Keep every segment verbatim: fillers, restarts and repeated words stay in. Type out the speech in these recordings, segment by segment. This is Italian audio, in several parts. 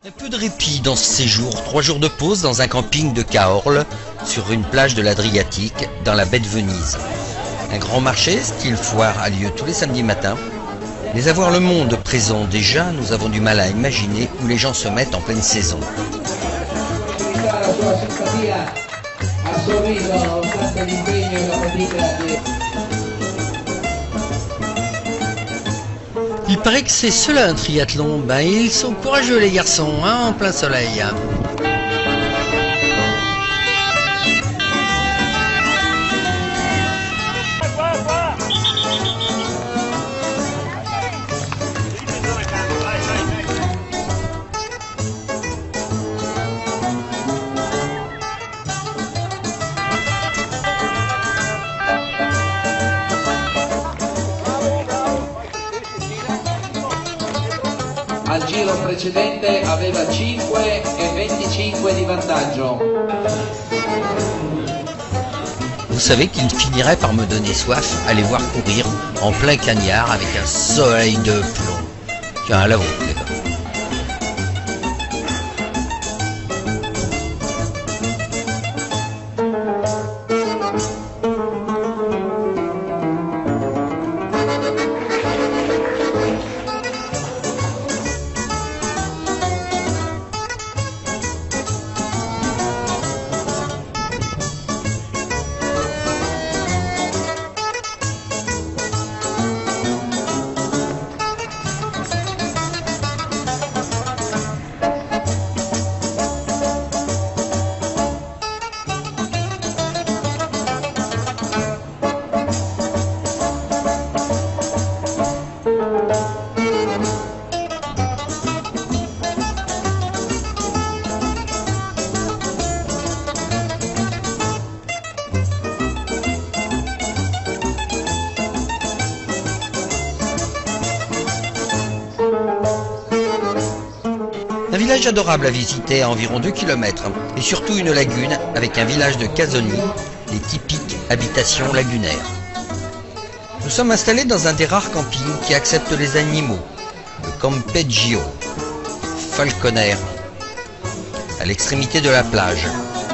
Un peu de répit dans ce séjour, trois jours de pause dans un camping de Cahorle, sur une plage de l'Adriatique, dans la baie de Venise. Un grand marché, style foire, a lieu tous les samedis matins. Mais à voir le monde présent déjà, nous avons du mal à imaginer où les gens se mettent en pleine saison. Il paraît que c'est cela un triathlon. Ben ils sont courageux les garçons, hein, en plein soleil. Al giro precedente aveva cinque e venticinque di vantaggio. Vous savez qu'il finirait par me donner soif à les voir courir en plein cagnard avec un soleil de plomb. Tiens, à la vôtre les gars. Un village adorable à visiter à environ deux kilomètres et surtout une lagune avec un village de Casoni, les typiques habitations lagunaires. Nous sommes installés dans un des rares campings qui accepte les animaux, le Campeggio, Falconer, à l'extrémité de la plage.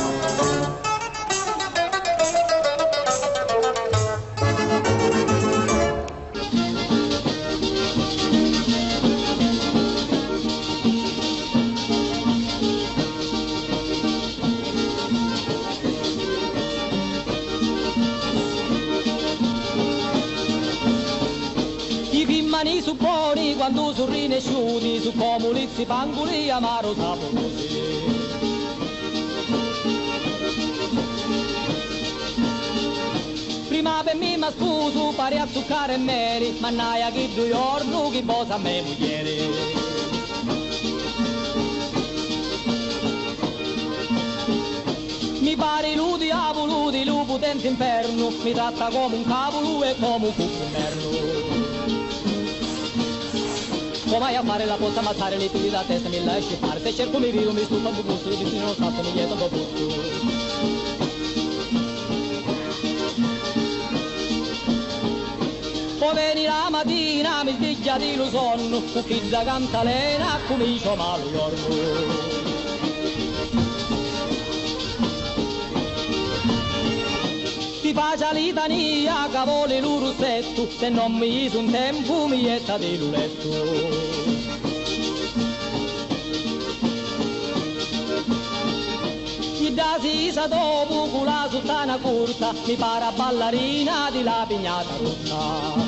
Mani su buoni quando su rinesciuti, su comulizzi panguli amaro saporosi. Prima per me ma spuso, pari a zuccare e meri, mannaia che due giorni che posa a me mogliere. Mi pare lu diavolo di lu potente inferno, mi tratta come un cavolo e come un cucco merlo. Come a fare la possa ammazzare le pili da testa mi lasci fare. Se cerco mi rido mi stufa un gusto, di non scatto mi chiedo dopo tutto. Poi vieni la mattina, mi sveglia di lo sonno, un figlio da cantalena, comincio malo giorno. Ti faccia litania, cavoli lu rossetto, se non mi iso un tempo mi etta di luletto. Chi da si sa dopo con la sottana corta, mi pare ballerina di la pignata rotta.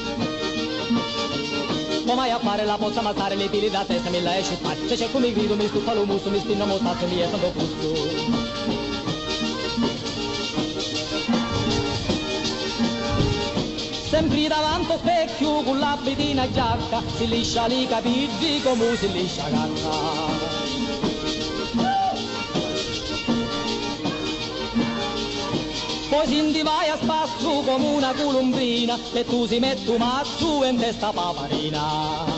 Come a fare la possa ammazzare le pili da testa mi la esce fare. Se cerco mi grido, mi stufa lo muso, mi spinno mostato, mi etta do gusto. Sempre davanti al specchio con l'abitina giacca, si liscia li capigli come si liscia cacca. Poi si ti vai a spasso come una colombrina e tu si metti un mazzo in testa paparina.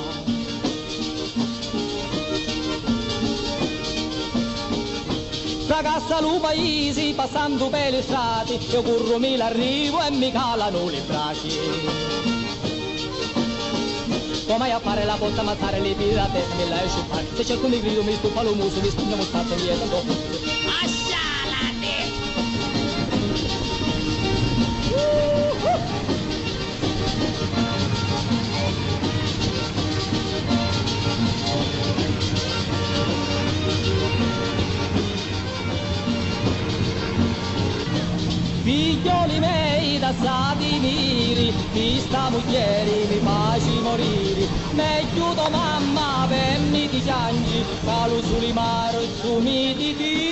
Fracassa lu paesi passando per le strade, io corro mi l'arrivo e mi calano le braccia. Come a fare la botta, ammazzare le pirate, mi lascio fare. Se cerco mi grido, mi stufa lo muso, mi spugno mostardo e via dopo. Ascialate! Figlioli miei da stati miri, mi sta moglieri mi faci morire, meglio tua mamma per mi ti piangi, calo sui mari, su mi ti